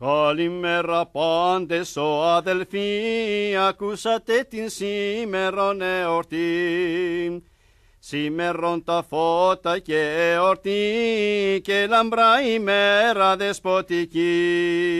Καλημέρα πάντες ο αδελφοί, ακούσατε την σήμερον εορτή. Σήμερον τα φώτα και εορτή και λαμπρά ημέρα δεσποτική.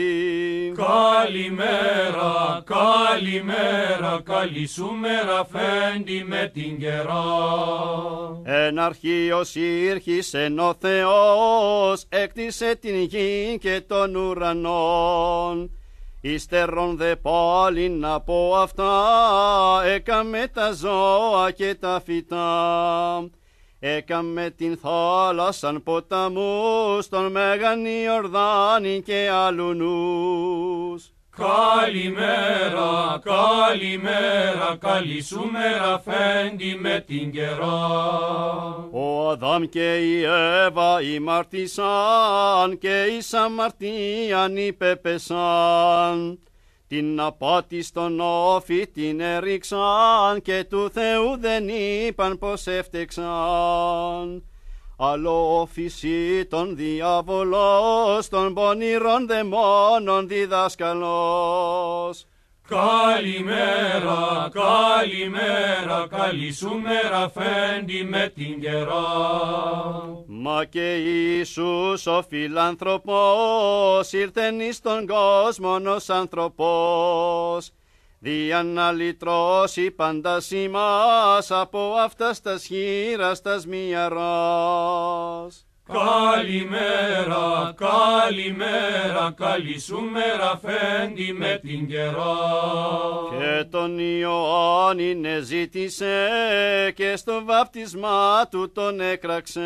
Καλημέρα, καλημέρα, καλή σου μέρα φέντη με την καιρά. Εν αρχείος ήρχισεν ο Θεός, έκτισε την γη και τον ουρανόν. Ύστερον δε πάλιν από αυτά, έκαμε τα ζώα και τα φυτά. Έκαμε την θάλασσαν ποταμούς, τον Μέγαν Ιορδάνη και αλουνούς. Καλημέρα, καλημέρα, καλή σου μέρα φέντη με την καιρά. Ο Αδάμ και η Εύα ημαρτήσαν και εις αμαρτίαν υπέπεσαν. Την απάτη στον όφη την έριξαν και του Θεού δεν είπαν πως έφτεξαν. Άλλο όφηση των διάβολος, των πονηρών δαιμόνων διδάσκαλος. Καλημέρα, καλημέρα, καλή σου μέρα φέντη με την καιρά. Μα και Ιησούς ο φιλάνθρωπος ήρθεν εις τον κόσμον ως άνθρωπος, δια να λυτρώσει πάντας ημάς από αυτάς τας χείρας τας μυαράς. Καλημέρα, καλημέρα, καλή σου μέρα φέντη με την καιρά. Και τον Ιωάννην εζήτησε και στο βάπτισμά του τον έκραξε.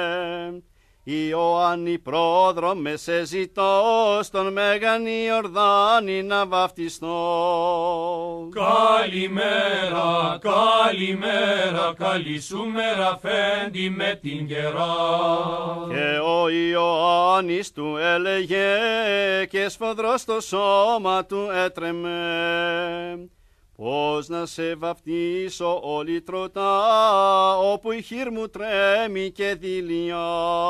Ιωάννη πρόδρομε σε ζητώ στον Μέγαν Ιορδάνη να βαφτιστώ. Καλημέρα, καλημέρα, καλή σου μέρα φέντη με την καιρά. Και ο Ιωάννης του έλεγε και σφοδρός το σώμα του έτρεμε. Πώς να σε βαφτίσω όλη τροτά, όπου η χείρ μου τρέμει και δειλιά.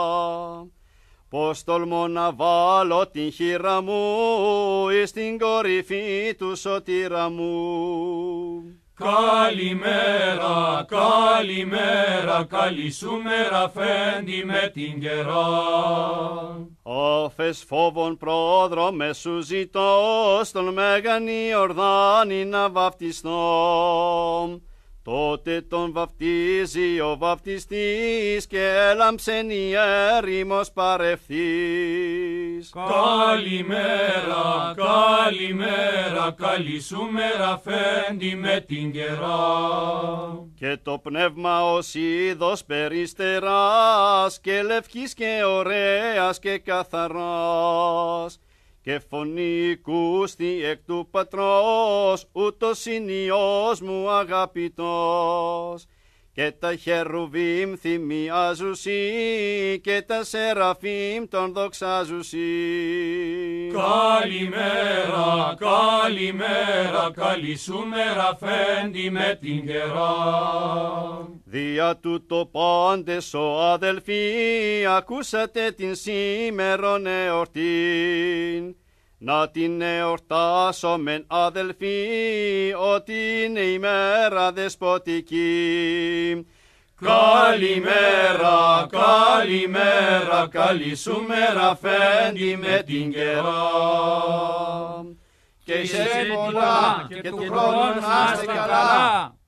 Πώς τολμώ να βάλω την χείρα μου εις την κορυφή του σωτήρα μου. Καλημέρα, καλημέρα, καλή σου μέρα φέντη με την καιρά. Όφες φόβων πρόδρομε σου ζητώ, στον Μέγαν Ιορδάνη να βαφτιστώ. Τότε τον βαφτίζει ο βαφτιστής και έλαμψεν η έρημος παρευθύς. Καλημέρα, καλημέρα, καλή σου μέρα φέντη με την καιρά. Και το πνεύμα ως είδος περιστεράς και λευκής και ωραίας και καθαράς. Και φωνή κούστη εκ του Πατρός, ούτως είναι Υιός μου αγαπητός. Και τα χερουβίμ θυμιάζουσι και τα σεραφίμ τον δοξάζουσι. Καλημέρα, καλημέρα, καλή σου μέρα φέντη με την καιρά. Δια τούτο πάντες ο αδελφοί, ακούσατε την σήμερον εορτήν. Να την εορτάσομεν αδελφοί, ότι είναι ημέρα δεσποτική. Καλημέρα, καλημέρα, καλή σου μέρα φέντη με την καιρά. Και σε πολλά και του χρόνου να είστε καλά.